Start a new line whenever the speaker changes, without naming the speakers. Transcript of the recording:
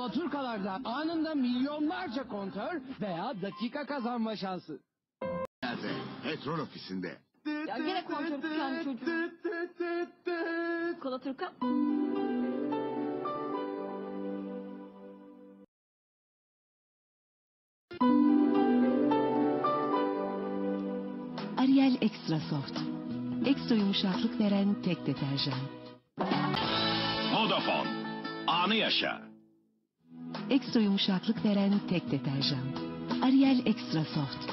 Alaturkalarda anında milyonlarca kontör veya dakika kazanma şansı.
Nerede? Petrol ofisinde.
Ya gene kontör tükendi çocuğum. Alaturka.
Ariel Extra Soft. Ekstra yumuşaklık veren tek deterjan.
Vodafone. Anı yaşa.
Ekstra yumuşaklık veren tek deterjan. Ariel Extra Soft.